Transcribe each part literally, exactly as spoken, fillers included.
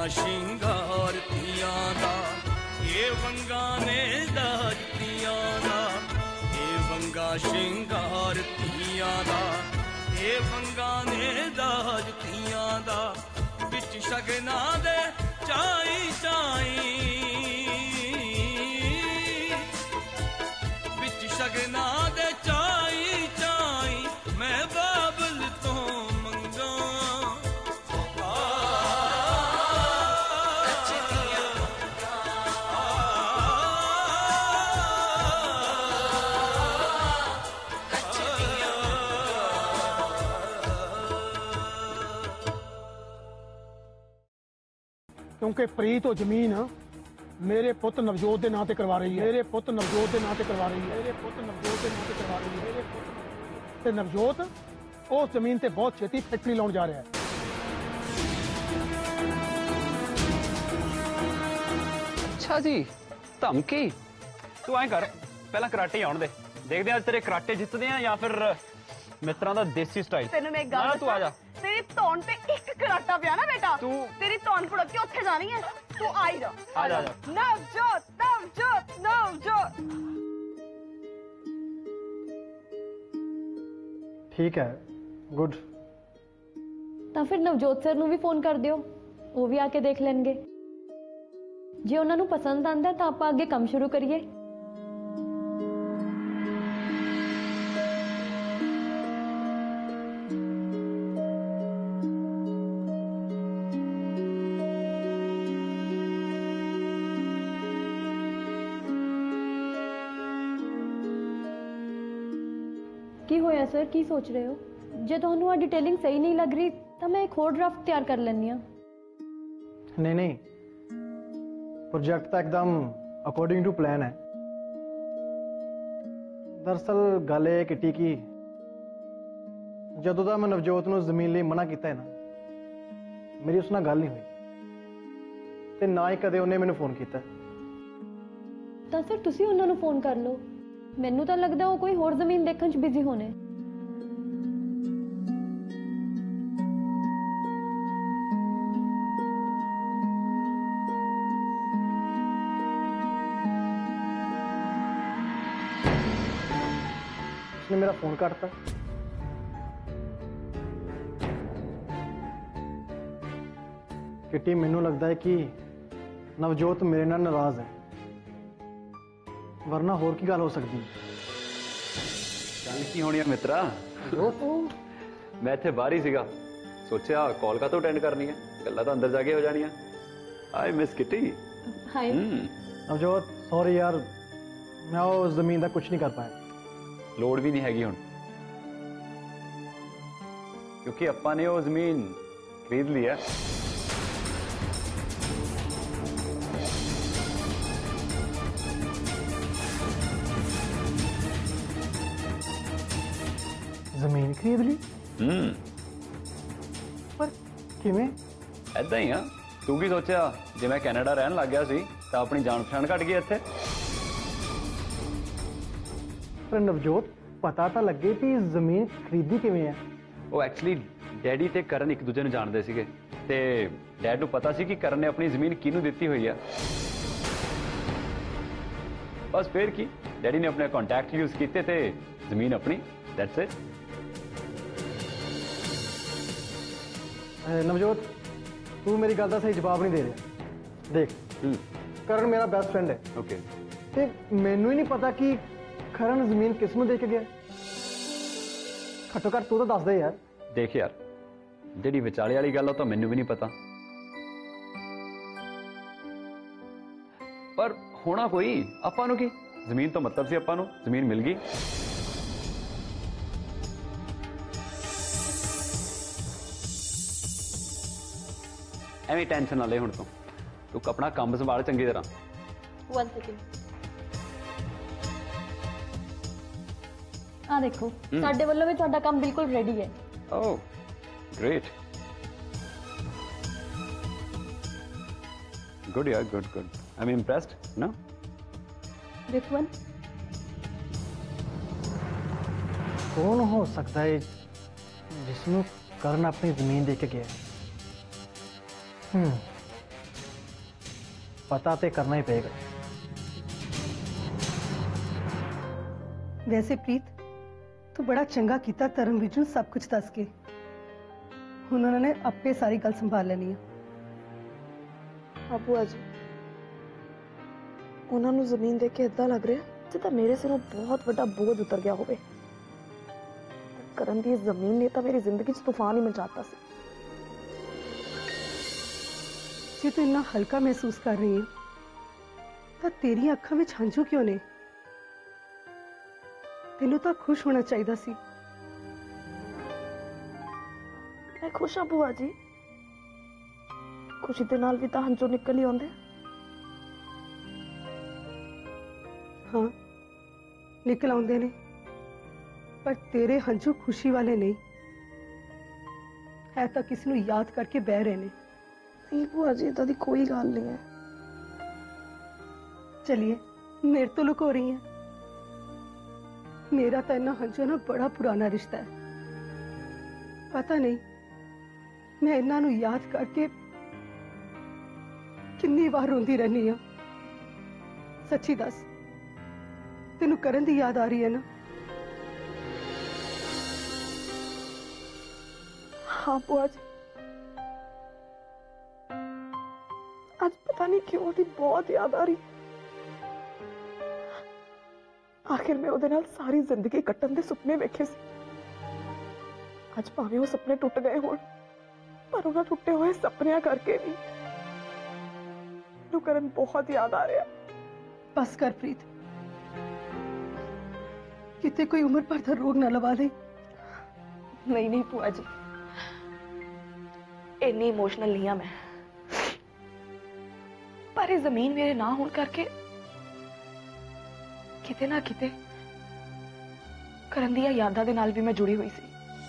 ਸ਼ਿੰਗਾਰ ਧੀਆਂ ਦਾ, ਇਹ ਵੰਗਾਂ ਨੇ ਦਾਜ ਧੀਆਂ ਦਾ, ਇਹ ਵੰਗਾਂ ਸ਼ਿੰਗਾਰ ਧੀਆਂ ਦਾ, ਇਹ ਵੰਗਾਂ ਨੇ ਦਾਜ ਧੀਆਂ ਦਾ, ਵਿੱਚ ਸ਼ਗਨਾਂ ਦੇ ਚਾਈ ਚਾਈ, ਵਿੱਚ ਸ਼ਗਨਾਂ ਦੇ ਚਾਈ ਚਾਈ, ਮੈਂ ਬਾਬਲ ਤੋਂ ਮੰਗਾਂ क्योंकि प्रीत और जमीन मेरे पुत नवजोत के नां ते करवा रही है, मेरे पुत नवजोत के नां ते करवा रही है, मेरे पुत नवजोत के नां ते करवा रही है, मेरे पुत ते नवजोत उस जमीन ते बहुत छेती फैक्ट्री लाउण जा रहा है। अच्छा जी, धमकी? तू ऐ कर, पहला कराटे आउण दे, देखदे आज तेरे कराटे जितदे आ या फिर मित्रां दा देसी स्टाइल। तेनू मैं एक गल तू आ जा। तेरी धौन पे एक कराटा पिया ना बेटा, तू तेरी धौन फुड़क के उत्थे जानी है, तू आई जा। आ जा, आ जा। नवजोत नवजोत नवजोत। ठीक है, गुड। ਤਾਂ ਫਿਰ ਨਵਜੋਤ ਸਰ ਨੂੰ ਵੀ ਫੋਨ ਕਰ ਦਿਓ, ਉਹ ਵੀ ਆ ਕੇ ਦੇਖ ਲੈਣਗੇ। ਜੇ ਉਹਨਾਂ ਨੂੰ ਪਸੰਦ ਆਂਦਾ ਤਾਂ ਆਪਾਂ ਅੱਗੇ ਕੰਮ ਸ਼ੁਰੂ ਕਰੀਏ। ਕੀ ਹੋਇਆ ਸਰ, ਕੀ ਸੋਚ ਰਹੇ ਹੋ? ਜੇ ਤੁਹਾਨੂੰ ਆ ਡਿਟੇਲਿੰਗ ਸਹੀ ਨਹੀਂ ਲੱਗ ਰਹੀ ਤਾਂ ਮੈਂ ਇੱਕ ਹੋਰ ਡਰਾਫਟ ਤਿਆਰ ਕਰ ਲੈਂਦੀ ਹਾਂ। नहीं नहीं, प्रोजेक्ट तो एकदम अकॉर्डिंग टू प्लान है। दरअसल गल ये किटी की जदों दा मैं नवजोत नूं जमीन लई मना कीता है ना, मेरी उस नाल गल नहीं हुई ते ना ही कदे उन्हें मैनूं फोन कीता। ਤਾਂ ਸਰ ਤੁਸੀਂ ਉਹਨਾਂ ਨੂੰ ਫੋਨ ਕਰ ਲਓ। ਮੈਨੂੰ ਤਾਂ ਲੱਗਦਾ ਉਹ ਕੋਈ ਹੋਰ ਜ਼ਮੀਨ ਦੇਖਣ 'ਚ ਬਿਜ਼ੀ ਹੋਣੇ। उसने मेरा फोन काटता। किटी, मैनू लगता है कि नवजोत मेरे नाल नाराज है, वरना होर की गल हो सकती है। गल की होनी है मित्रा? मैं इत्थे बाहर ही सीगा, सोचा कॉल का तो अटेंड करनी है, गल्लां तो अंदर जाके हो जानी है। Hi miss kitty. Hi Navjot, sorry यार, मैं वो जमीन का कुछ नहीं कर पाया। लोड़ भी नहीं हैगी हुण, क्योंकि आपां ने वो जमीन खरीद ली है। जमीन खरीद ली? हम्म, पर किवें? ऐदा ही हाँ। तू की सोचा जे मैं कैनेडा रहन लग गया सी तां अपनी जान पछाण घट गई इत्थे? पर नवजोत, पता तो लगे भी जमीन खरीदी किवें है? वो एक्चुअली डैडी ते करण एक दूजे नूं जाणदे सीगे ते डैड नूं पता सी कि करण ने अपनी जमीन किहनूं दित्ती हुई है। बस फिर की डैडी ने अपने कॉन्टैक्ट यूज कीते ते जमीन अपनी, दैट्स इट। नवजोत, तू मेरी गल का सही जवाब नहीं दे रहा। देख, करण मेरा बेस्ट फ्रेंड है, ओके, ते मैनू ही नहीं पता कि करण जमीन किसनों दे के गया। घट्टो घट्ट तू तो दस दे यार। देख यार, जिहड़ी विचाले वाली गल तो मैनू भी नहीं पता, पर होना कोई आपां नूं की जमीन तो मतलब सी, आपां नूं जमीन मिल गई। ਐਵੇਂ ਟੈਨਸ਼ਨ ਨਾ ਲੈ ਹੁਣ ਤੂੰ ਤੂੰ ਆਪਣਾ ਕੰਮ ਸੰਭਾਲ ਚੰਗੀ ਤਰ੍ਹਾਂ। वन सेकंड, ਆ ਦੇਖੋ ਸਾਡੇ ਵੱਲੋਂ ਵੀ ਤੁਹਾਡਾ ਕੰਮ ਬਿਲਕੁਲ ਰੈਡੀ ਹੈ। ਓਹ ਗ੍ਰੇਟ, ਗੁੱਡ ਯਾਰ, good good, I am impressed ਨਾ। ਵਿਚ वन कौन हो सकता है जिसनों करण अपनी जमीन दे के गया? हम्म पता तो करना ही पेगा। वैसे प्रीत तू बड़ा चंगा किया धर्मवीर नूं सब कुछ दस के। हुण उन्होंने आपे सारी गल संभाल लेनी है। हाँ भूआ जी, उन्होंने जमीन देख के इदा लग रहा जिदा मेरे सिरों बहुत बड़ा बोझ उतर गया होवे। करण दी जमीन ने तो मेरी जिंदगी च तूफान ही मचाता सी। जे तू इन्ना हल्का महसूस कर रही है तो तेरी अखां विच हंझू क्यों ने? तेनू तो खुश होना चाहिए सी। मैं खुश हाँ भूआ जी, खुशी दे नाल भी तो हंझू निकल ही आउंदे। हाँ निकल आउंदे ने, पर तेरे हंझू खुशी वाले नहीं है, तो किसी नू याद करके बह रहे ने। नहीं भूआ जी, इदा दी कोई गल नहीं है। चलिए मेरे तो लुको रही है। मेरा तो इन्ना हंझू ना बड़ा पुराना रिश्ता है। पता नहीं मैं इन्हां नू याद करके कितनी बार रोंदी रहनी है। सच्ची दस, तेनू करण दी याद आ रही है ना? हाँ बुआ जी, आज पता नहीं क्यों ओदी बहुत याद आ रही। आखिर मैं ओदे नाल सारी जिंदगी कट्टन दे सुपने वेखे सी। आज भावें वो सपने टुट गए होण, पर उन्हां टुटे हुए सपनियां करके भी मैनूं करन बहुत याद आ रहा। बस कर प्रीत, किते कोई उम्र भर दा रोग ना लवा ले। नहीं नहीं बुआ जी, इन्नी इमोशनल नहीं हाँ मैं, पर ये जमीन मेरे ना होने करके किते ना किते करन दियां यादां दे नाल भी मैं जुड़ी हुई सी।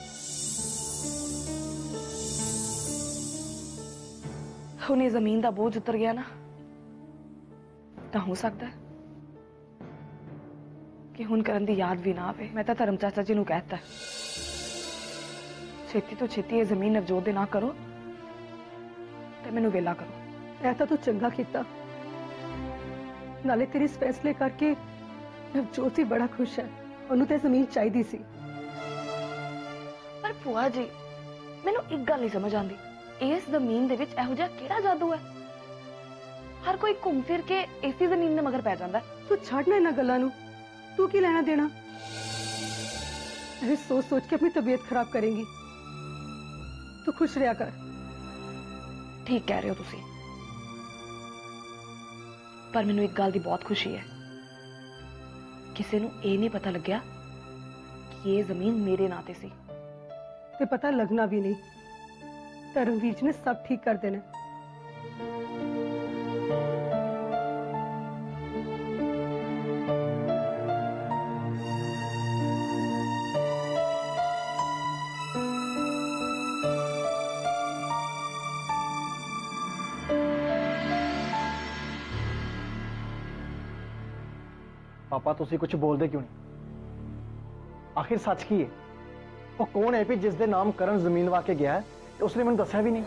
हुण ये जमीन दा बोझ उतर गया ना, तो हो सकता है कि हुण करन दी याद भी ना आवे। मैं तो धर्म चाचा जी नूं कहता छेती तो छेती ये जमीन नवजोत दे ना करो ते मैनू वेला करो। ऐसा तो चंगा किया, नाले तेरे इस फैसले करके नवजोत ही बड़ा खुश है। उन्होंने ते जमीन चाहिए सी। पर भूआ जी, मैनू एक गल नहीं समझ आती, इस जमीन दे विच इहो जिहा किहड़ा जादू है? हर कोई घूम फिर के इसी जमीन दे मगर पै जांदा है। तू छड़ना इन्हां गल्लां नूं, तू की लेना देना? अरे सोच सोच के अपनी तबीयत खराब करेंगी। तू खुश रहा कर। ठीक कह रहे हो तुसी, पर मैनू एक गल दी बहुत खुशी है, किसी नू ये नहीं पता लग्या कि ये जमीन मेरे नां ते सी। ते पता लगना भी नहीं। धर्मवीर जी ने सब ठीक कर देना। पापा तुसी कुछ बोलते क्यों नहीं? आखिर सच की है? वो कौन है भी जिस दे नाम करण जमीन वाके गया है तो उसने मैंने दस्या भी नहीं?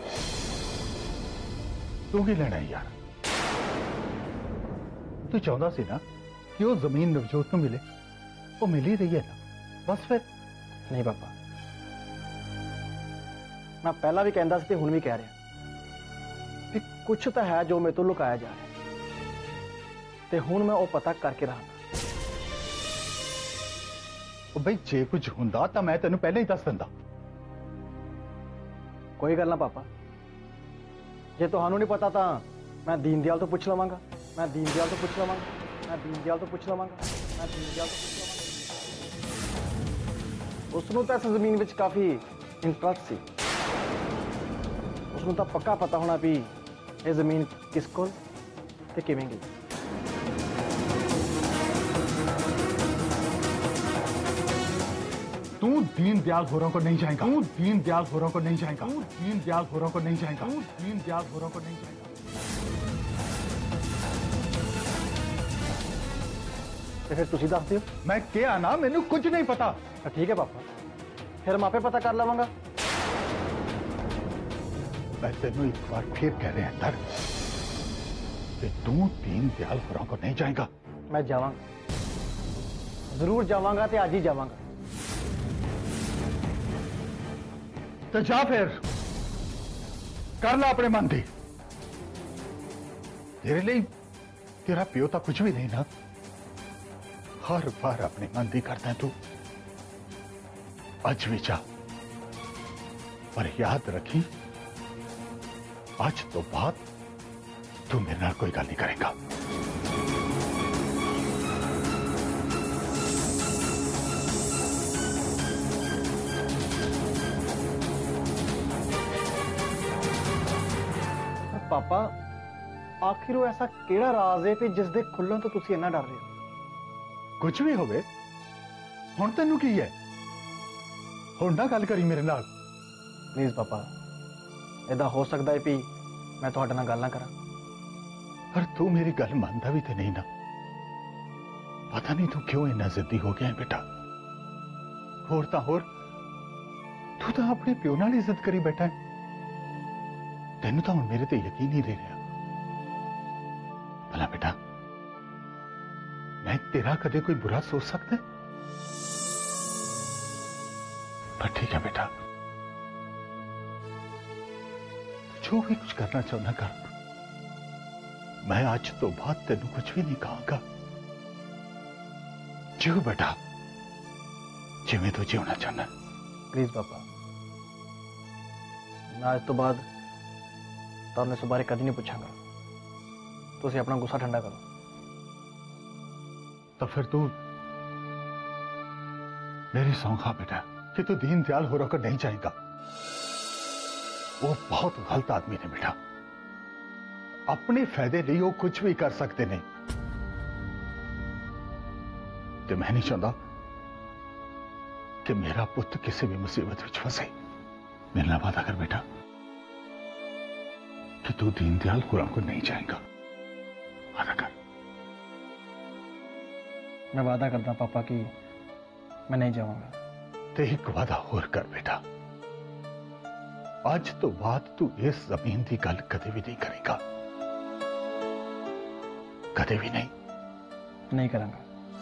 तू की लेना है यार? तू चाहता सी ना कि वो जमीन नवजोत को मिले, वो मिल ही रही है ना, बस फिर। नहीं पापा, मैं पहला भी कहता सी ते हुण भी कह रहा कि कुछ तो है जो मेरे तो लुकाया जा रहा है, ते हुण मैं वो पता करके रहा। भाई जे कुछ हुंदा तो मैं तेन पहले ही दस दिंदा। कोई गल ना पापा, जे तुहानू नहीं पता तो मैं दीनदयाल तो पूछ लवांगा, मैं दीनदयाल तो पूछ लवांगा, मैं दीनदयाल तो पूछ लवांगा, मैं दीनदयाल तो पूछ लवांगा। उसनू तो इस जमीन विच काफी इंटरेस्ट सी। उसनू तो पक्का पता होना भी ये जमीन किस कोल ते किवें गई। तू दीनदयाल होरों को नहीं जाएगा, तू दीनदयाल होरों को नहीं जाएगा, तू दीनदयाल होरों को नहीं जाएगा, तू दीनदयाल होरों को नहीं जाएगा। ते फिर तुसी दस दियो। मैं क्या ना, मैनू कुछ नहीं पता। तो ठीक है पापा, फिर मैं आपे पता कर लवांगा। मैं तेनू एक बार फिर कह रहे हैं धर्म, कि तू दीन दयाल होरों को नहीं जाएगा। मैं जावांगा, जरूर जावांगा ते आज ही जावांगा। तो जा फिर कर ला अपने मन दी। तेरे लिए तेरा प्यो तो कुछ भी नहीं ना। हर बार अपने मन दी करता है तू। आज भी जा, पर याद रखी आज तो बात तू मेरे नाल कोई गल नहीं करेगा। पापा आखिर वो ऐसा केड़ा राज है कि जिस दे खुल्लन तो तुसी इन्ना डर रहे हो? कुछ भी होवे, हुण तैनू की है? हुण ना गल करी मेरे नाल। प्लीज पापा, ऐदा हो सकता है भी मैं तुहाडे नाल गल ना करा। पर तू मेरी गल मानता भी तो नहीं ना। पता नहीं तू क्यों इन्ना जिद्दी हो गया है बेटा। होर तां होर तू तो अपने प्यो नाल ही जिद करी बैठा है। तेनू तो हुण मेरे ते यकीन ही रह रहा। भला बेटा मैं तेरा कदे कोई बुरा सोच सकता है? पर ठीक है बेटा, जो भी कुछ करना चाहना कर। मैं आज तो बाद तेनू कुछ भी नहीं कहूंगा। जीव बेटा जिवें तू जीवना चाहना। प्लीज पापा, मैं आज तो बाद तुहानू इस बारे कदी नहीं पूछांगा। तुसी अपना गुस्सा ठंडा करो। तो फिर तू मेरी सौं खा बेटा कि तू दीन दयाल होरों को नहीं जाएगा। वो बहुत गलत आदमी ने बेटा। अपने फायदे लिए वो कुछ भी कर सकते नहीं। तो मैं नहीं चाहता कि मेरा पुत्र किसी भी मुसीबत में फंसे। मेरे नाल वादा कर बेटा कि तू दीन दयाल होरों को नहीं जाएगा। वादा कर। मैं वादा करता पापा कि मैं नहीं जाऊंगा। ते एक वादा और कर बेटा, आज तो बाद तू इस जमीन की गल कदे भी नहीं करेगा। कदे भी नहीं। नहीं करूंगा।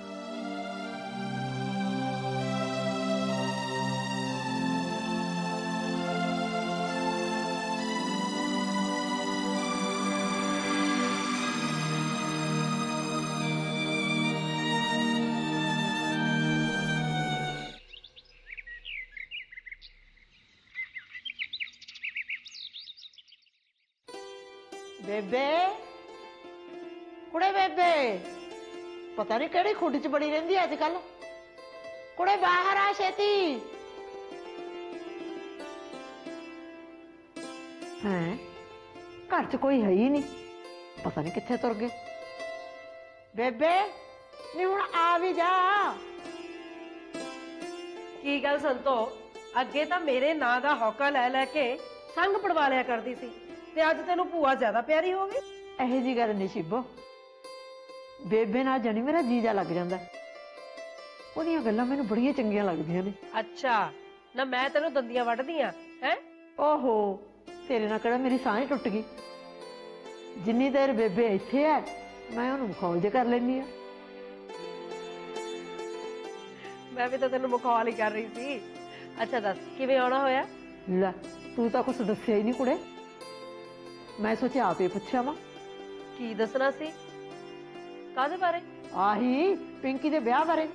बेबे कुड़े बेबे पता नहीं केड़ी खुड च बड़ी रहिंदी अजकल। कुड़े बाहर आ छेती। हैं घर च कोई है ही नहीं, पता नहीं कित्थे तुर गए। बेबे नी हुण आ भी जा। की गल संतो, अगे तो मेरे नां दा हौका लै लैके संग पड़वा लिया करदी सी ते अज तेनू भूआ ज्यादा प्यारी हो गई। ਇਹੋ जी गल नहीं शिबो, बेबे नाल जनी मेरा जीजा लग जांदा। ओदियां गल्लां मैनूं बड़ियां चंगियां लगदियां ने। अच्छा ना मैं तेनू दंदियां वड्डदी आं हैं? ओहो तेरे नाल किहड़ा मेरी साह टुट गई। जिन्नी देर बेबे इत्थे है मैं उहनूं मखौल जे कर लैनी आ। मैं भी तो तेनू मखौल ही कर रही सी। अच्छा दस किवें आउणा होया? लै तू तां कुछ दस्सिया ही नहीं कुड़े। मैं सोचा आप ही पुछा वा। की दसना सी? कादे बारे? आही पिंकी दे ब्याह बारे।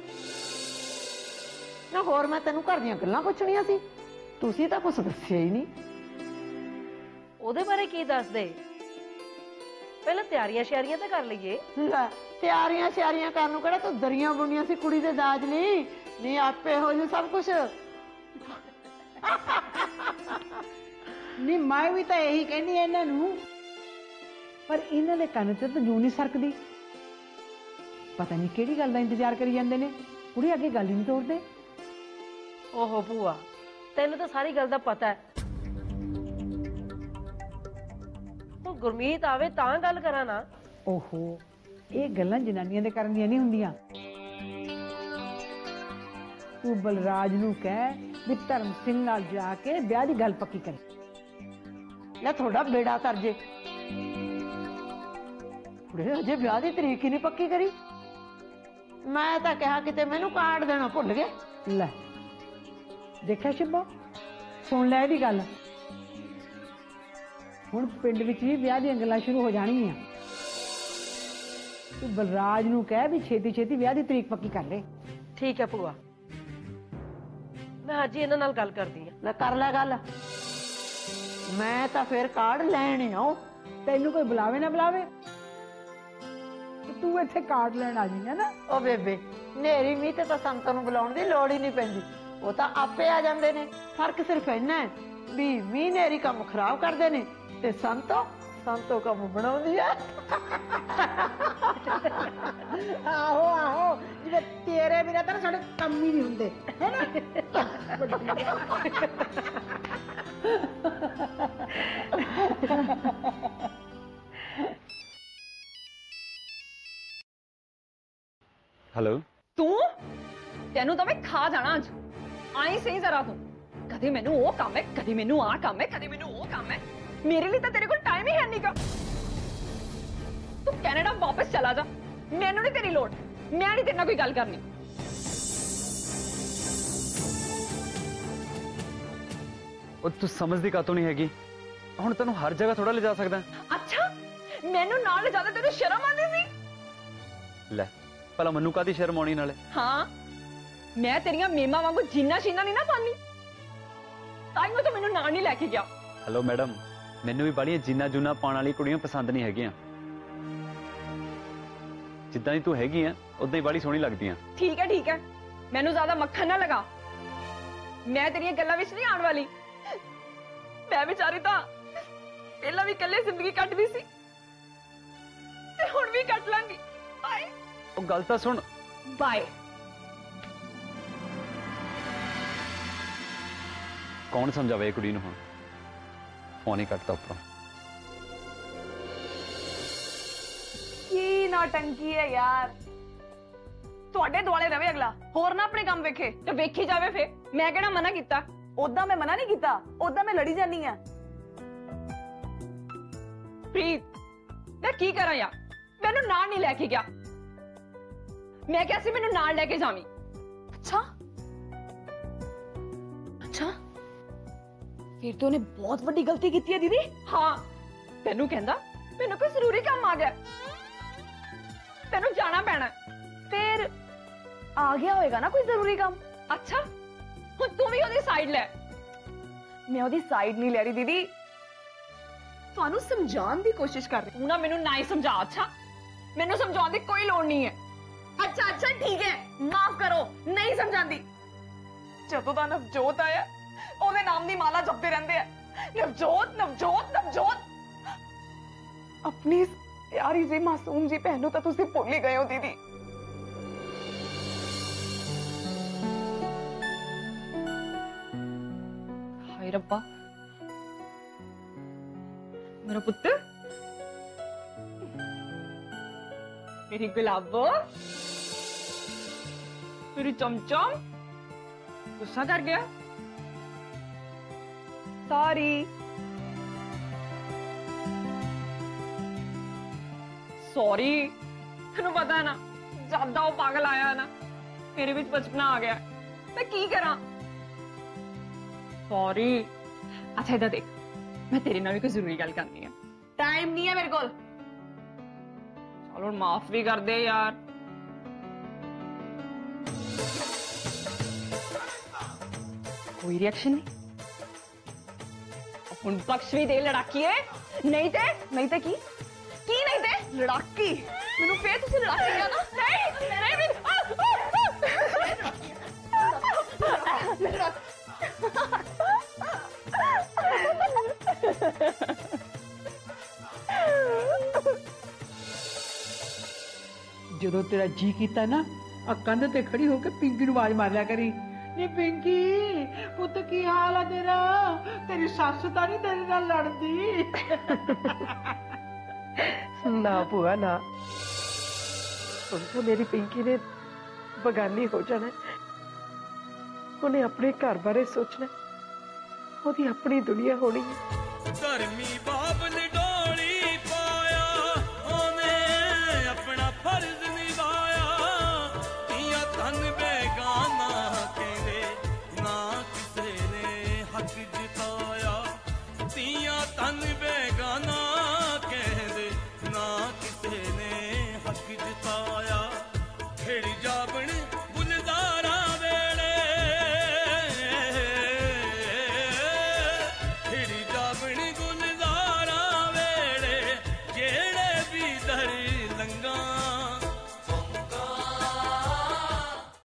ना होर मैं तेनू घर दीयां गल्लां पुछणियां सी, तुसीं तां कुछ दस्सिया ही नहीं। ओदे बारे की दस दे? पहले तैयारियां श्यारियां तो कर लईए। लै तैयारियां श्यारियां करन किहड़ा तू दरियां बुनियां सी कुड़ी दे दाज लई? नहीं आपे हो जू सब कुछ। नहीं मैं भी तो यही कहनी है इन्हों, पर इन्हों के कन ते तो जू नहीं सरकदी। पता नहीं किहड़ी गल दा इंतजार करी जांदे ने। कुड़ी अगे गल ही नहीं तोड़दे। ओहो भूआ तेनू तो सारी गल दा पता है। हुण गुरमीत आवे तां गल करा ना। ओहो ये गल्लां जनानियां दे करन दियां नहीं हुंदियां। तू बलराज नूं कह भी धर्म सिंह नाल जाके ब्याह दी गल पक्की करे। लै थोड़ा बेड़ा कर जे। ਕੁੜੇ ਅਜੇ ਵਿਆਹ ਦੀ ਤਰੀਕ ਹੀ ਨਹੀਂ ਪੱਕੀ ਕਰੀ। ਮੈਂ ਤਾਂ ਕਿਹਾ ਕਿਤੇ ਮੈਨੂੰ ਕਾਰਡ ਦੇਣਾ ਭੁੱਲ ਗਏ। ਲੈ ਦੇਖਿਆ ਸ਼ਿਬਾ, ਸੁਣ ਲੈ ਇਹਦੀ ਗੱਲ। ਹੁਣ ਪਿੰਡ ਵਿੱਚ ਵੀ ਵਿਆਹ ਦੀਆਂ ਗੱਲਾਂ ਸ਼ੁਰੂ ਹੋ ਜਾਣਗੀਆਂ। ਤੂੰ ਬਲਰਾਜ ਨੂੰ ਕਹਿ ਵੀ ਛੇਤੀ ਛੇਤੀ ਵਿਆਹ ਦੀ ਤਰੀਕ ਪੱਕੀ ਕਰ ਲੈ। ਠੀਕ ਹੈ ਭੂਆ, ਮੈਂ ਅੱਜ ਹੀ ਇਹਨਾਂ ਨਾਲ ਗੱਲ ਕਰਦੀ ਆ। ਲੈ ਕਰ ਲੈ ਗੱਲ। ਮੈਂ ਤਾਂ ਫਿਰ ਕਾਰਡ ਲੈਣ ਆਉ। ਤੈਨੂੰ ਕੋਈ ਬੁਲਾਵੇ ਨਾ ਬੁਲਾਵੇ, ਤੂੰ ਇੱਥੇ ਕਾਰਡ ਲੈਣ ਆ ਜਾਈਂ ਨਾ। ਉਹ ਬੇਬੇ, ਨੇਰੀ ਮੀਂਹ ਤੇ ਤਾਂ ਸੰਤਾਂ ਨੂੰ ਬੁਲਾਉਣ ਦੀ ਲੋੜ ਹੀ ਨਹੀਂ ਪੈਂਦੀ, ਉਹ ਤਾਂ ਆਪੇ ਆ ਜਾਂਦੇ ਨੇ। ਫਰਕ ਸਿਰਫ ਇੰਨਾ ਹੈ ਵੀ ਮੀਂਹ ਨੇਰੀ ਕੰਮ ਖਰਾਬ ਕਰਦੇ ਨੇ ਤੇ ਸੰਤੋ ਸੰਤੋ ਕੰਮ ਬਣਾਉਂਦੀ ਆ। ਆਹੋ ਆਹੋ, ਜਿਵੇਂ ਤੇਰੇ ਬਿਨਾਂ ਤਾਂ ਸਾਡੇ ਕੰਮ ਹੀ ਨਹੀਂ ਹੁੰਦੇ, हेलो तू तेनू तो मैं खा जाना अज। आई सही जरा तू, कदे मैनू वो काम है, कदे मैनू आ काम है, कदे मैनू वो काम है। मेरे लिए तो तेरे को टाइम ही है नहीं का। तू कनाडा वापस चला जा, मैनू नहीं तेरी लोड़, मैं नहीं तेरे नाल कोई गल करनी। और तू समझदी कातों नहीं हैगी, हुण तैनूं हर जगह थोड़ा ले जा सकदा। अच्छा मैनू नाल ले जाते तेनू शर्म आंदी सी? ले भला मन्नू कादी शर्म आउणी नाले? हाँ मैं तेरियां मेमा वांगू जीना शीना नहीं ना पानी, ताई मैं तो मैनू नाल नहीं लेके गया। हेलो मैडम, मैनू भी बाड़ियां जीना जूना पाउण वाली कुड़ियां पसंद नहीं हैगियां। जिद्दां दी तू हैगी आ उदां ही बाड़ी सोहणी लगदियां। ठीक है ठीक है, मैनू ज्यादा मक्खन ना लगा, मैं तेरियां गल्लां विच नहीं आउण वाली। मैं बेचारी तां पहला भी कल्ले जिंदगी कटदी सी ते हुण भी कट लांगी। बाय। ओ गल तां सुन। बाय। कौन समझावे ये कुड़ी नूं हुण? फोन ही कटता उपरों। की नौटंकी है यार, ਤੁਹਾਡੇ ਦੁਆਲੇ ਰਵੇ ਅਗਲਾ, ਹੋਰ ਨਾ ਆਪਣੇ ਕੰਮ ਵੇਖੇ ਤੇ ਵੇਖੀ ਜਾਵੇ। ਫੇ ਮੈਂ ਕਿਹੜਾ ਮਨਾ ਕੀਤਾ? ਉਦਾਂ ਮੈਂ ਮਨਾ ਨਹੀਂ ਕੀਤਾ, ਉਦਾਂ ਮੈਂ ਲੜੀ ਜਾਨੀ ਆ। ਪ੍ਰੀਤ ਮੈਂ ਕੀ ਕਰਾਂ ਯਾਰ, ਮੈਨੂੰ ਨਾਲ ਨਹੀਂ ਲੈ ਕੇ ਗਿਆ। ਮੈਂ ਕਿਹਾ ਸੀ ਮੈਨੂੰ ਨਾਲ ਲੈ ਕੇ ਜਾਵੀਂ। ਅੱਛਾ ਅੱਛਾ ਫਿਰ तो उन्हें बहुत बड़ी गलती की है दीदी। हाँ तेनू कहंदा मैनू कोई जरूरी काम आ गया, तेनू जाना पैना। फिर आ गया होएगा ना कोई जरूरी काम। अच्छा हुण तू भी ओदी साइड ले। मैं ओदी साइड नहीं ले रही दीदी, तुहानू समझाउण दी कोशिश कर रही। तू ना मैनू ना ही समझा। अच्छा मैनू समझाउण दी कोई लोड़ नहीं है। अच्छा अच्छा ठीक है माफ करो, नहीं समझांदी। जदों दा नवजोत आया ਉਹਦੇ ਨਾਮ ਦੀ ਮਾਲਾ ਜਪਦੇ ਰਹਿੰਦੇ ਆ, ਨਵਜੋਤ ਨਵਜੋਤ ਨਵਜੋਤ। ਆਪਣੀ ਪਿਆਰੀ ਜੀ ਮਾਸੂਮ ਜੀ ਭੈਣ ਨੂੰ ਤਾਂ ਤੁਸੀਂ ਭੁੱਲ ਹੀ ਗਏ ਹੋ ਦੀਦੀ। ਹਾਏ ਰੱਬਾ ਮੇਰਾ ਪੁੱਤ, ਮੇਰੀ ਗੁਲਾਬੋ, ਮੇਰੀ ਚਮਚਮ, ਗੁੱਸਾ ਕਰ ਗਿਆ? सॉरी सॉरी तेनू पता है ना, ज्यादा वो पागल आया ना मेरे बीच बचपना आ गया, मैं की करा? सॉरी। अच्छा इधर देख, मैं तेरे नाल भी कोई जरूरी गल करनी है, टाइम नहीं है मेरे को। चलो माफ भी कर दे यार। कोई रिएक्शन नहीं? ਹੁਣ ਬਖਸ਼ ਵੀ ਦੇ ਲੜਾਕੀਏ। ਨਹੀਂ ਤੇ ਨਹੀਂ ਤੇ ਕੀ ਕੀ ਨਹੀਂ ਤੇ ਲੜਾਕੀ। ਮੈਨੂੰ ਫੇਰ ਤੁਸੀਂ ਲੜਾਕੀ ਆ ਨਾ। ਨਹੀਂ ਨਹੀਂ ਵੀ ਜਦੋਂ ਤੇਰਾ ਜੀ ਕੀਤਾ ਨਾ ਆ ਕੰਧ ਤੇ ਖੜੀ ਹੋ ਕੇ ਪਿੰਕੀ ਨੂੰ ਆਵਾਜ਼ ਮਾਰ ਲਿਆ ਕਰੀ, ਨੀ ਪਿੰਕੀ ਪੁੱਤ ਕੀ ਹਾਲ ਆ ਤੇਰਾ? ਤੇਰੀ ਸੱਸ ਤਾਂ ਨਹੀਂ ਤੇਰੇ ਨਾਲ ਲੜਦੀ? ना भूआ ना, ਹੁਣ ਤਾਂ ਮੇਰੀ ਪਿੰਕੀ ਨੇ ਬਗਾਨੀ ਹੋ ਜਾਣਾ। ਉਹਨੇ ਆਪਣੇ ਘਰ ਬਾਰੇ ਸੋਚਣਾ, ਉਹਦੀ ਆਪਣੀ ਦੁਨੀਆ ਹੋਣੀ ਹੈ। ਧਰਮੀ ਬਾਬਲ ਡੋਲੀ ਪਾਇਆ ਉਹਨੇ ਤਨ ਬੇਗਾਨਾ